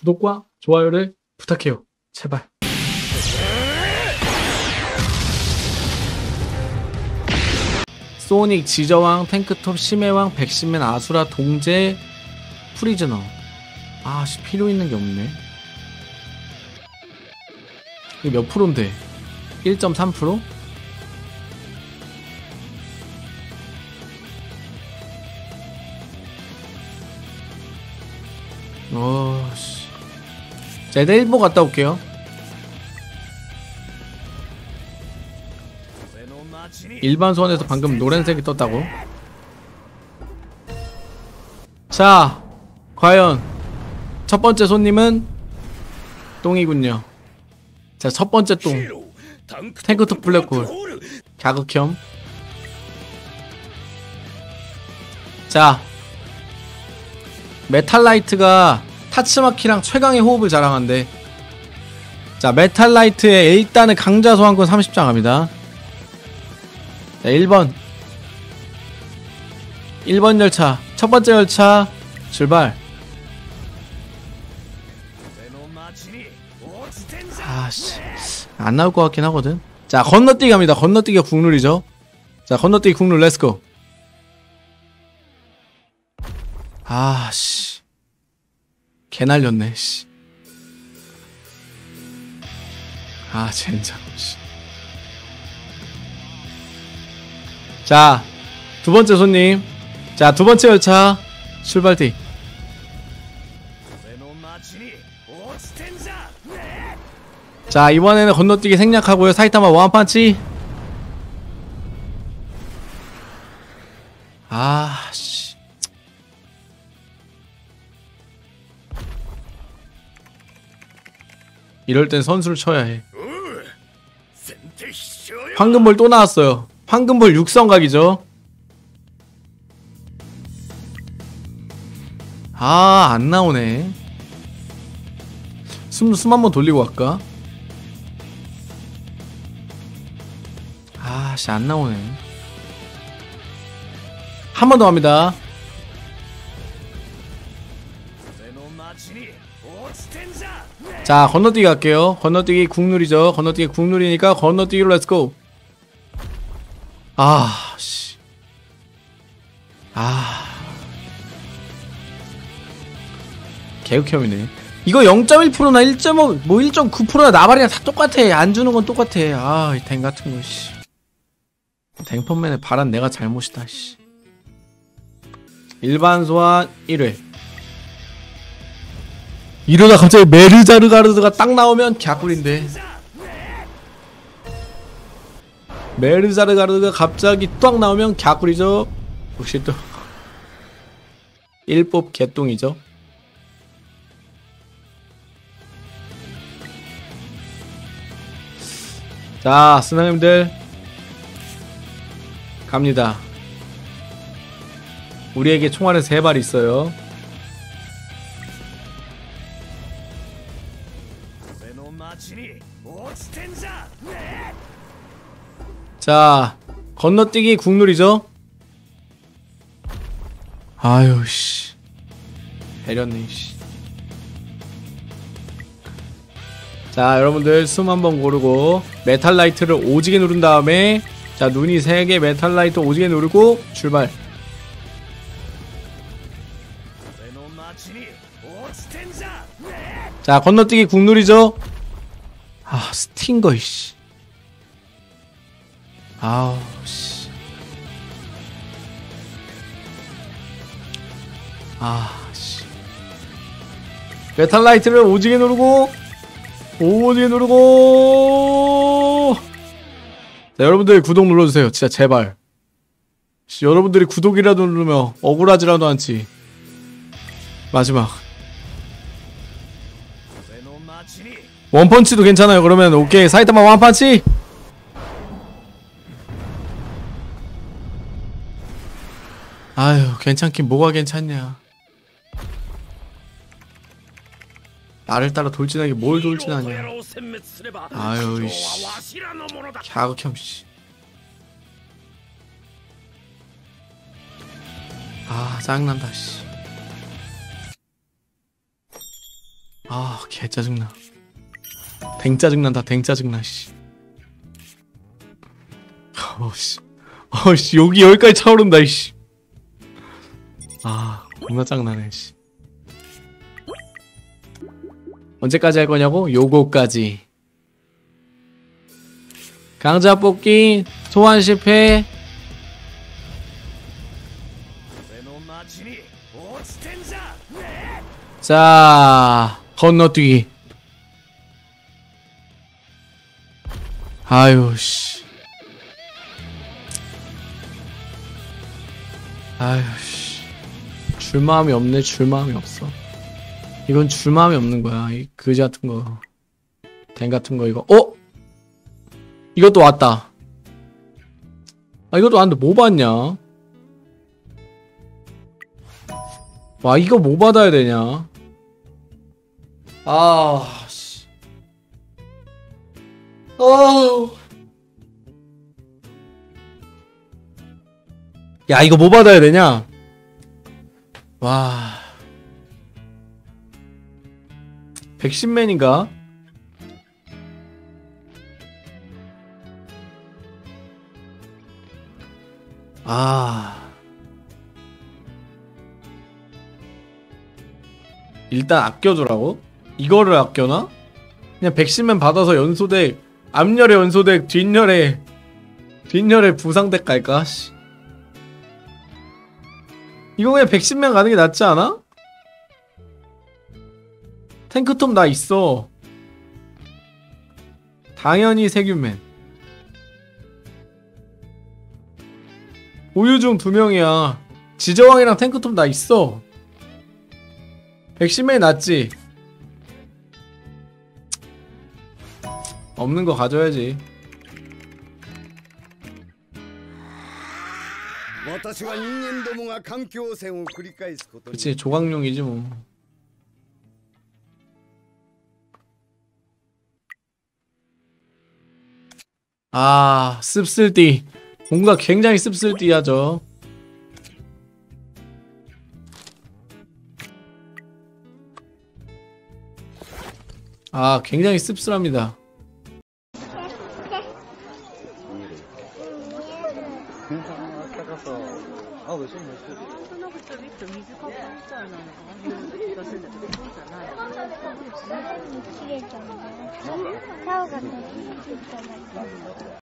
구독과 좋아요를 부탁해요. 제발. 소닉, 지저왕, 탱크톱, 심해왕, 백신맨, 아수라, 동제, 프리즈너. 아씨, 필요 있는 게 없네. 이게 몇 프로인데? 1.3%? 어씨. 자, 일단 1보 갔다 올게요. 일반 소환에서 방금 노란색이 떴다고. 자, 과연 첫 번째 손님은 똥이군요. 자, 첫 번째 똥. 탱크톱 블랙홀. 자극혐. 자, 메탈라이트가 타츠마키랑 최강의 호흡을 자랑한대. 자, 메탈라이트의 일단은 강자 소환권 30장 갑니다. 자, 1번 열차, 첫 번째 열차 출발. 아씨, 안 나올 것 같긴 하거든. 자, 건너뛰기 갑니다. 건너뛰기가 국룰이죠. 자, 건너뛰기 국룰 렛츠고. 아씨, 개 날렸네. 씨. 아, 젠장. 씨. 자, 두 번째 손님. 자, 두 번째 열차 출발띠. 자, 이번에는 건너뛰기 생략하고요. 사이타마 원펀치. 아씨, 이럴 땐 선수를 쳐야 해. 황금볼 또 나왔어요. 황금볼 육성각이죠. 아, 안 나오네. 숨 한번 돌리고 갈까? 아씨, 안 나오네. 한 번 더 갑니다. 자, 건너뛰기 갈게요. 건너뛰기 국룰이죠. 건너뛰기 국룰이니까 건너뛰기로 렛츠고. 아씨, 개극혐이네. 이거 0.1%나 1.5 뭐 1.9%나 나발이랑 다 똑같아. 안 주는 건 똑같아. 아, 이 댕 같은 거 씨. 댕펀맨의 바란 내가 잘못이다 씨. 일반 소환 1회. 이러다 갑자기 메르자르가르드가 딱 나오면 갸꿀인데. 메르자르가르드가 갑자기 딱 나오면 갸꿀이죠. 역시 또 1법 개똥이죠. 자, 스나님들 갑니다. 우리에게 총알은 3발 있어요. 자, 건너뛰기 국룰이죠. 아유 씨, 배렸네 씨. 자, 여러분들 숨 한번 고르고 메탈라이트를 오지게 누른 다음에, 자, 눈이 3개, 메탈라이트 오지게 누르고 출발. 자, 건너뛰기 국룰이죠. 아, 스팅거 이씨. 아우 씨. 아 씨. 메탈라이트를 오지게 누르고 자, 여러분들 구독 눌러주세요. 진짜 제발. 여러분들이 구독이라도 누르면 억울하지라도 않지. 마지막 원펀치도 괜찮아요. 그러면 오케이, 사이타마 원펀치. 아유, 괜찮긴 뭐가 괜찮냐. 나를 따라 돌진하게 뭘 돌진하냐. 아유 이씨, 갸극혐 씨. 아, 짜증난다 씨. 아, 개 짜증나. 댕 짜증난다. 댕 짜증나. 씨. 어씨 여기까지 차오른다. 씨. 아, 겁나 짱나네. 씨. 언제까지 할 거냐고? 요거까지. 강자 뽑기 소환 실패. 자, 건너뛰기. 아유 씨. 아유 씨. 줄 마음이 없네. 줄 마음이 없어. 이건 줄 마음이 없는 거야. 이 그지 같은 거. 댕 같은 거 이거. 어? 이것도 왔다. 아, 이것도 왔는데 뭐 받냐? 와, 이거 뭐 받아야 되냐? 아, 씨. 야, 이거 뭐 받아야 되냐? 와. 백신맨인가? 아. 일단 아껴두라고? 이거를 아껴놔? 그냥 백신맨 받아서 연소덱, 앞열에 연소덱, 뒷열에 부상덱 갈까? 씨. 이거 그냥 백신맨 가는 게 낫지 않아? 탱크톱 나 있어. 당연히 세균맨. 보유 중 2명이야. 지저왕이랑 탱크톱 나 있어. 백신맨이 낫지. 없는 거 가져야지. 그치, 조각용이지 뭐. 아, 씁쓸띠. 뭔가 굉장히 씁쓸띠하죠. 아, 굉장히 씁쓸합니다.